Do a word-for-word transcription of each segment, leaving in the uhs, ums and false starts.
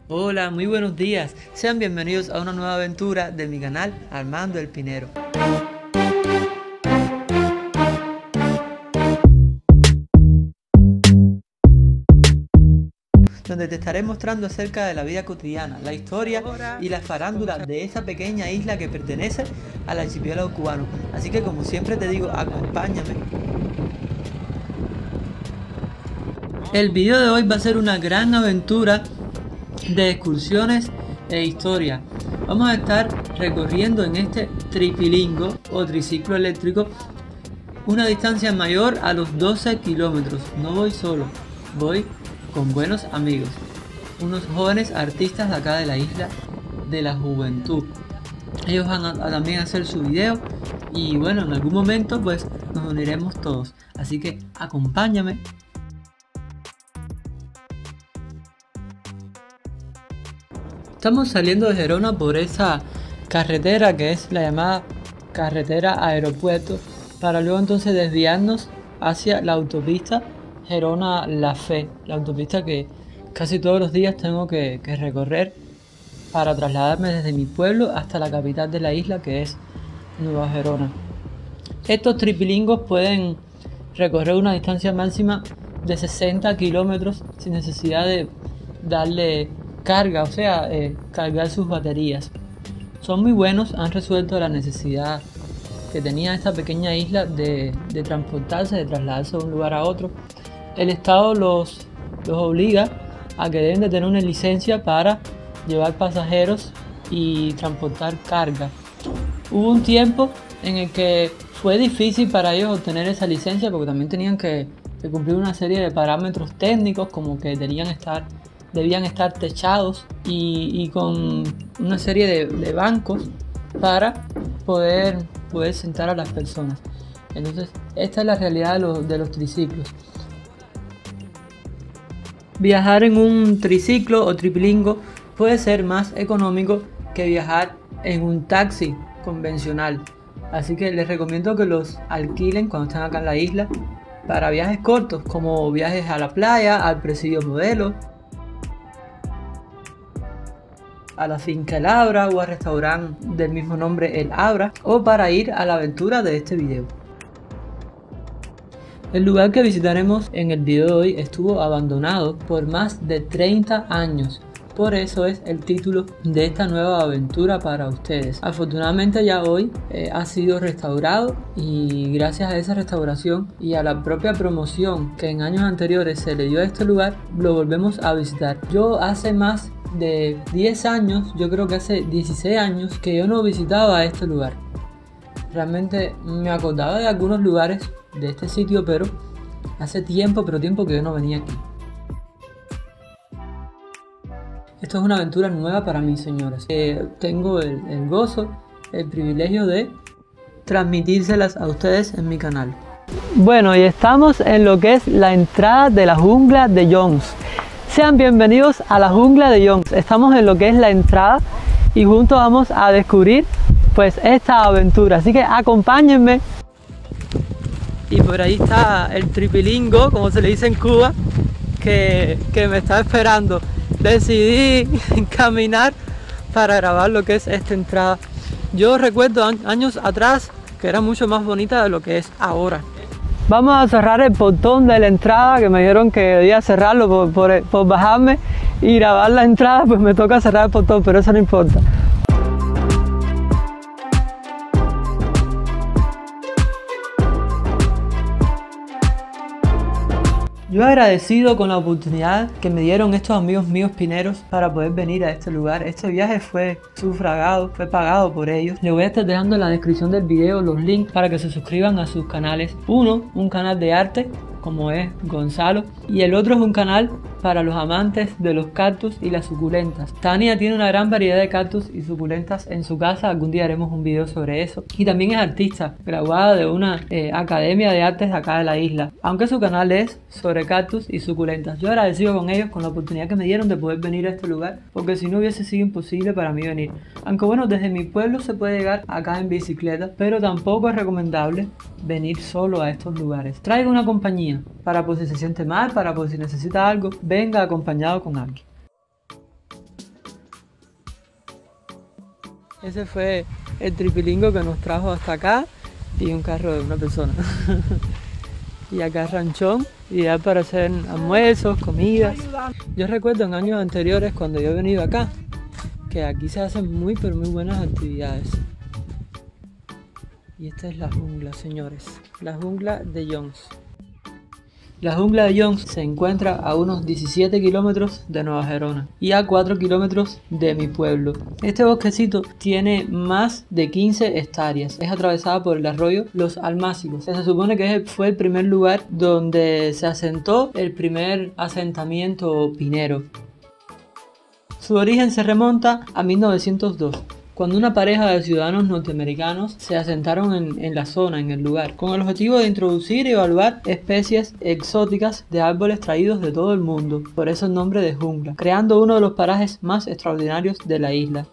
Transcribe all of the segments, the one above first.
Hola, muy buenos días. Sean bienvenidos a una nueva aventura de mi canal Armando el Pinero. Donde te estaré mostrando acerca de la vida cotidiana, la historia y la farándula de esa pequeña isla que pertenece al archipiélago cubano. Así que, como siempre te digo, acompáñame. El video de hoy va a ser una gran aventura de excursiones e historia. Vamos a estar recorriendo en este tripilingo o triciclo eléctrico una distancia mayor a los doce kilómetros. No voy solo, voy con buenos amigos, unos jóvenes artistas de acá de la isla de la juventud. Ellos van a, a también hacer su video y bueno, en algún momento pues nos uniremos todos. Así que acompáñame. Estamos saliendo de Gerona por esa carretera que es la llamada carretera aeropuerto, para luego entonces desviarnos hacia la autopista Gerona-La Fe, la autopista que casi todos los días tengo que, que recorrer para trasladarme desde mi pueblo hasta la capital de la isla, que es Nueva Gerona. Estos tripilingos pueden recorrer una distancia máxima de sesenta kilómetros sin necesidad de darle carga, o sea, eh, cargar sus baterías. Son muy buenos, han resuelto la necesidad que tenía esta pequeña isla de, de transportarse, de trasladarse de un lugar a otro. El Estado los, los obliga a que deben de tener una licencia para llevar pasajeros y transportar carga. Hubo un tiempo en el que fue difícil para ellos obtener esa licencia porque también tenían que, que cumplir una serie de parámetros técnicos, como que debían estar debían estar techados y, y con una serie de, de bancos para poder, poder sentar a las personas. Entonces, esta es la realidad de los, de los triciclos. Viajar en un triciclo o tripilingo puede ser más económico que viajar en un taxi convencional. Así que les recomiendo que los alquilen cuando estén acá en la isla para viajes cortos, como viajes a la playa, al Presidio Modelo, a la finca El Abra o al restaurante del mismo nombre El Abra, o para ir a la aventura de este video. El lugar que visitaremos en el video de hoy estuvo abandonado por más de treinta años. Por eso es el título de esta nueva aventura para ustedes. Afortunadamente ya hoy eh, ha sido restaurado, y gracias a esa restauración y a la propia promoción que en años anteriores se le dio a este lugar, lo volvemos a visitar. Yo hace más de diez años, yo creo que hace dieciséis años que yo no visitaba este lugar. Realmente me acordaba de algunos lugares de este sitio, pero hace tiempo, pero tiempo que yo no venía aquí. Esto es una aventura nueva para mí, señores. Eh, tengo el, el gozo, el privilegio de transmitírselas a ustedes en mi canal. Bueno, y estamos en lo que es la entrada de la jungla de Jones. Sean bienvenidos a la jungla de Jones. Estamos en lo que es la entrada y juntos vamos a descubrir pues esta aventura. Así que acompáñenme. Y por ahí está el tripilingo, como se le dice en Cuba, que, que me está esperando. Decidí caminar para grabar lo que es esta entrada. Yo recuerdo años atrás que era mucho más bonita de lo que es ahora. Vamos a cerrar el portón de la entrada, que me dijeron que debía cerrarlo por, por, por bajarme y grabar la entrada, pues me toca cerrar el portón, pero eso no importa. Yo agradecido con la oportunidad que me dieron estos amigos míos pineros para poder venir a este lugar. Este viaje fue sufragado, fue pagado por ellos. Les voy a estar dejando en la descripción del video los links para que se suscriban a sus canales. Uno, un canal de arte, como es Gonzalo, y el otro es un canal para los amantes de los cactus y las suculentas. Tania tiene una gran variedad de cactus y suculentas en su casa, algún día haremos un video sobre eso. Y también es artista, graduada de una eh, academia de artes acá de la isla, aunque su canal es sobre cactus y suculentas. Yo agradecido con ellos con la oportunidad que me dieron de poder venir a este lugar, porque si no hubiese sido imposible para mí venir. Aunque bueno, desde mi pueblo se puede llegar acá en bicicleta, pero tampoco es recomendable venir solo a estos lugares. Traiga una compañía para por si se siente mal, para por si necesita algo, venga acompañado con alguien. Ese fue el tripilingo que nos trajo hasta acá y un carro de una persona. Y acá ranchón, ideal para hacer almuerzos, comidas. Yo recuerdo en años anteriores cuando yo he venido acá, que aquí se hacen muy pero muy buenas actividades. Y esta es la jungla, señores, la jungla de Jones. La jungla de Jones se encuentra a unos diecisiete kilómetros de Nueva Gerona y a cuatro kilómetros de mi pueblo. Este bosquecito tiene más de quince hectáreas. Es atravesada por el arroyo Los Almácigos. Se supone que fue el primer lugar donde se asentó el primer asentamiento pinero. Su origen se remonta a mil novecientos dos. Cuando una pareja de ciudadanos norteamericanos se asentaron en, en la zona, en el lugar, con el objetivo de introducir y evaluar especies exóticas de árboles traídos de todo el mundo, por eso el nombre de jungla, creando uno de los parajes más extraordinarios de la isla,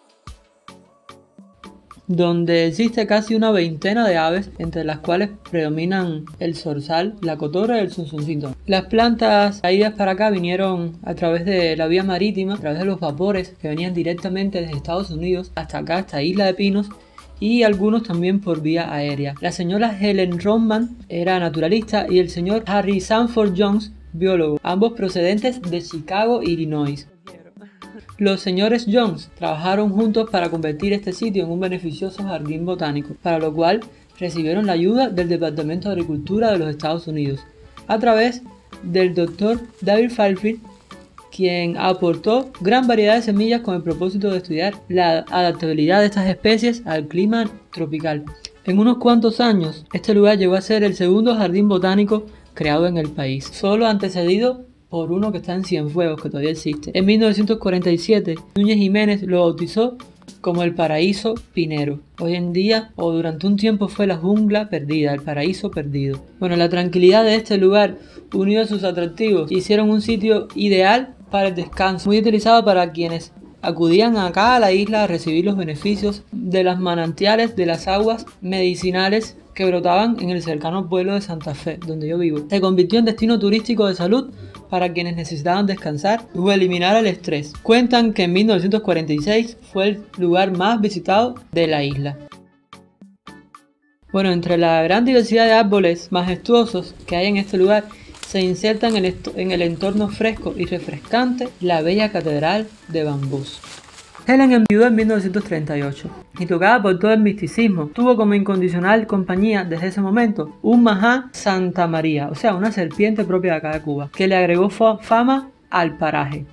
donde existe casi una veintena de aves, entre las cuales predominan el zorzal, la cotorra y el zunzuncito. Las plantas traídas para acá vinieron a través de la vía marítima, a través de los vapores que venían directamente desde Estados Unidos hasta acá, hasta Isla de Pinos, y algunos también por vía aérea. La señora Helen Rodman era naturalista y el señor Harry Sanford Jones, biólogo, ambos procedentes de Chicago, Illinois. Los señores Jones trabajaron juntos para convertir este sitio en un beneficioso jardín botánico, para lo cual recibieron la ayuda del Departamento de Agricultura de los Estados Unidos, a través del doctor David Fairfield, quien aportó gran variedad de semillas con el propósito de estudiar la adaptabilidad de estas especies al clima tropical. En unos cuantos años, este lugar llegó a ser el segundo jardín botánico creado en el país, solo antecedido por uno que está en Cienfuegos, que todavía existe. En mil novecientos cuarenta y siete, Núñez Jiménez lo bautizó como el Paraíso Pinero. Hoy en día, o durante un tiempo, fue la jungla perdida, el paraíso perdido. Bueno, la tranquilidad de este lugar, unido a sus atractivos, hicieron un sitio ideal para el descanso, muy utilizado para quienes acudían acá a la isla a recibir los beneficios de las manantiales de las aguas medicinales que brotaban en el cercano pueblo de Santa Fe, donde yo vivo. Se convirtió en destino turístico de salud para quienes necesitaban descansar o eliminar el estrés. Cuentan que en mil novecientos cuarenta y seis fue el lugar más visitado de la isla. Bueno, entre la gran diversidad de árboles majestuosos que hay en este lugar, se inserta en el, en el entorno fresco y refrescante la bella catedral de bambús. Helen enviudó en mil novecientos treinta y ocho y, tocada por todo el misticismo, tuvo como incondicional compañía desde ese momento un Mahá Santa María, o sea, una serpiente propia de acá de Cuba, que le agregó fama al paraje.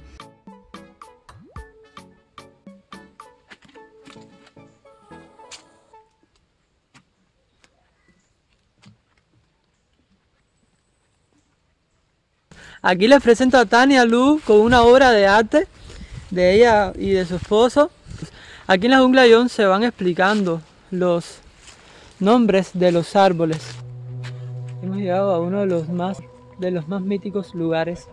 Aquí les presento a Tania Lu con una obra de arte de ella y de su esposo. Aquí en la jungla de Jones se van explicando los nombres de los árboles. Hemos llegado a uno de los más, de los más míticos lugares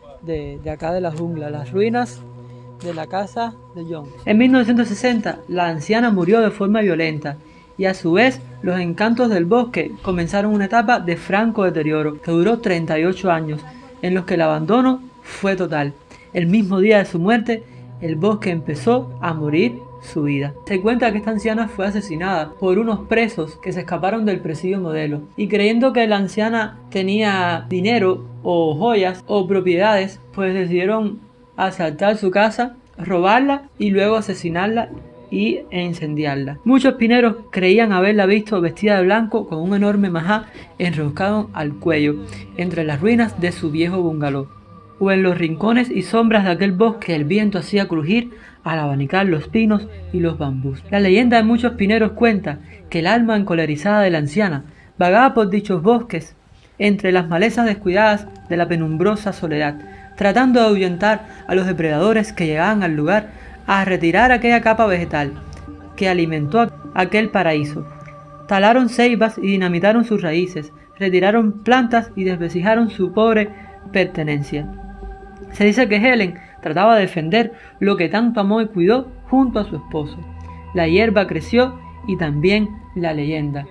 de, de acá de la jungla, las ruinas de la casa de Jones. En mil novecientos sesenta la anciana murió de forma violenta y a su vez los encantos del bosque comenzaron una etapa de franco deterioro que duró treinta y ocho años, en los que el abandono fue total. El mismo día de su muerte, el bosque empezó a morir su vida. Se cuenta que esta anciana fue asesinada por unos presos que se escaparon del presidio Modelo, y creyendo que la anciana tenía dinero o joyas o propiedades, pues decidieron asaltar su casa, robarla y luego asesinarla y, e incendiarla. Muchos pineros creían haberla visto vestida de blanco con un enorme majá enroscado al cuello entre las ruinas de su viejo bungalow, o en los rincones y sombras de aquel bosque el viento hacía crujir al abanicar los pinos y los bambús. La leyenda de muchos pineros cuenta que el alma encolerizada de la anciana vagaba por dichos bosques entre las malezas descuidadas de la penumbrosa soledad, tratando de ahuyentar a los depredadores que llegaban al lugar a retirar aquella capa vegetal que alimentó aquel paraíso. Talaron ceibas y dinamitaron sus raíces, retiraron plantas y desvestijaron su pobre pertenencia. Se dice que Helen trataba de defender lo que tanto amó y cuidó junto a su esposo. La hierba creció y también la leyenda.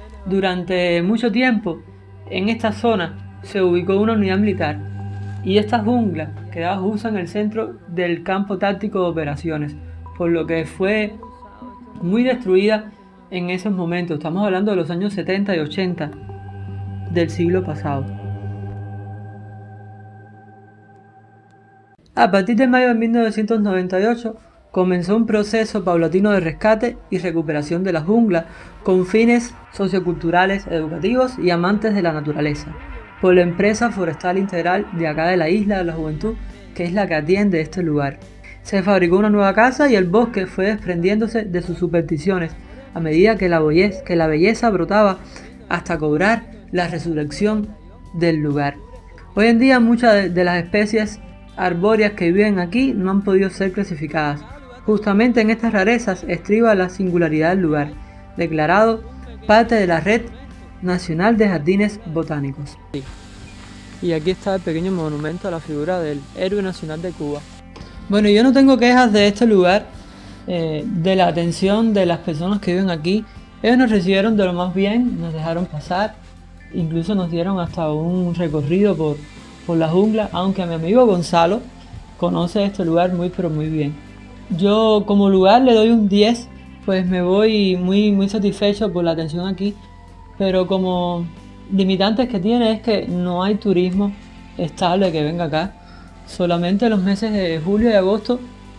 Durante mucho tiempo en esta zona se ubicó una unidad militar y esta jungla quedaba justo en el centro del campo táctico de operaciones, por lo que fue muy destruida en esos momentos. Estamos hablando de los años setenta y ochenta del siglo pasado. A partir de mayo de mil novecientos noventa y ocho comenzó un proceso paulatino de rescate y recuperación de la jungla con fines socioculturales, educativos y amantes de la naturaleza, por la empresa forestal integral de acá de la Isla de la Juventud, que es la que atiende este lugar. Se fabricó una nueva casa y el bosque fue desprendiéndose de sus supersticiones a medida que la belleza, que la belleza brotaba hasta cobrar la resurrección del lugar. Hoy en día muchas de, de las especies arbóreas que viven aquí no han podido ser clasificadas. Justamente en estas rarezas estriba la singularidad del lugar, declarado parte de la Red Nacional de Jardines Botánicos. Y aquí está el pequeño monumento a la figura del héroe nacional de Cuba. Bueno, yo no tengo quejas de este lugar, eh, de la atención de las personas que viven aquí. Ellos nos recibieron de lo más bien, nos dejaron pasar, incluso nos dieron hasta un recorrido por, por la jungla, aunque mi amigo Gonzalo conoce este lugar muy pero muy bien. Yo como lugar le doy un diez, pues me voy muy, muy satisfecho por la atención aquí, pero como limitantes que tiene es que no hay turismo estable que venga acá. Solamente en los meses de julio y agosto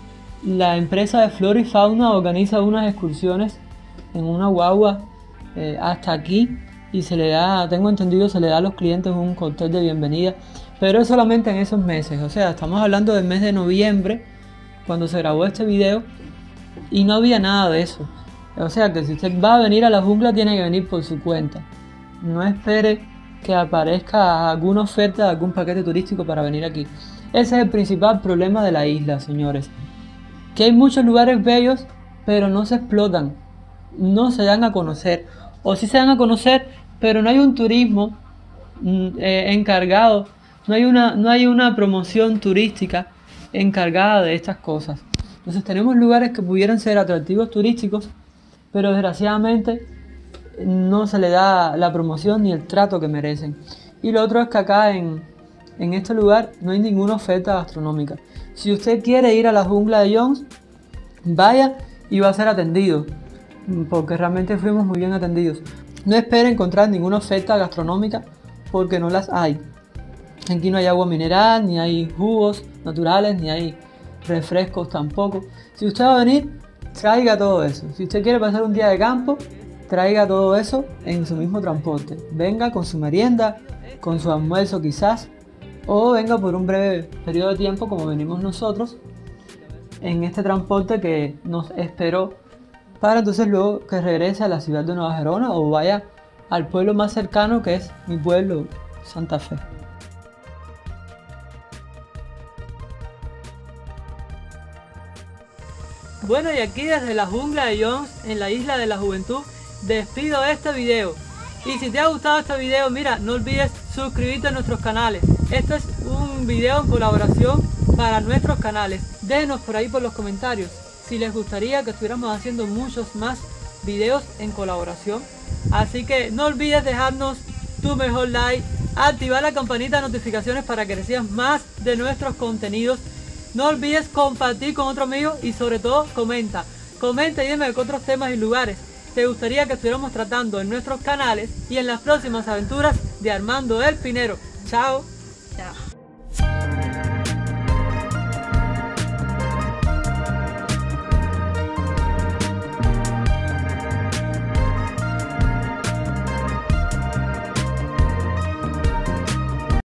la empresa de Flora y Fauna organiza unas excursiones en una guagua eh, hasta aquí y se le da, tengo entendido, se le da a los clientes un cóctel de bienvenida, pero es solamente en esos meses. O sea, estamos hablando del mes de noviembre cuando se grabó este video y no había nada de eso. O sea que si usted va a venir a la jungla tiene que venir por su cuenta. No espere que aparezca alguna oferta de algún paquete turístico para venir aquí. Ese es el principal problema de la isla, señores. Que hay muchos lugares bellos, pero no se explotan, no se dan a conocer. O sí se dan a conocer, pero no hay un turismo eh, encargado, no hay, una, no hay una promoción turística encargada de estas cosas. Entonces tenemos lugares que pudieran ser atractivos turísticos, pero desgraciadamente no se le da la promoción ni el trato que merecen. Y lo otro es que acá en, en este lugar no hay ninguna oferta gastronómica. Si usted quiere ir a la jungla de Jones, vaya y va a ser atendido, porque realmente fuimos muy bien atendidos. No espere encontrar ninguna oferta gastronómica porque no las hay. Aquí no hay agua mineral, ni hay jugos naturales, ni hay refrescos tampoco. Si usted va a venir, traiga todo eso. Si usted quiere pasar un día de campo, traiga todo eso en su mismo transporte. Venga con su merienda, con su almuerzo quizás, o venga por un breve periodo de tiempo como venimos nosotros en este transporte que nos esperó para entonces luego que regrese a la ciudad de Nueva Gerona o vaya al pueblo más cercano, que es mi pueblo, Santa Fe. Bueno, y aquí desde la jungla de Jones, en la Isla de la Juventud, despido este video. Y si te ha gustado este video, mira, no olvides suscribirte a nuestros canales. Este es un video en colaboración para nuestros canales. Déjenos por ahí por los comentarios si les gustaría que estuviéramos haciendo muchos más videos en colaboración. Así que no olvides dejarnos tu mejor like, activar la campanita de notificaciones para que recibas más de nuestros contenidos. No olvides compartir con otro amigo y sobre todo comenta. Comenta y dime qué otros temas y lugares te gustaría que estuviéramos tratando en nuestros canales y en las próximas aventuras de Armando el Pinero. Chao.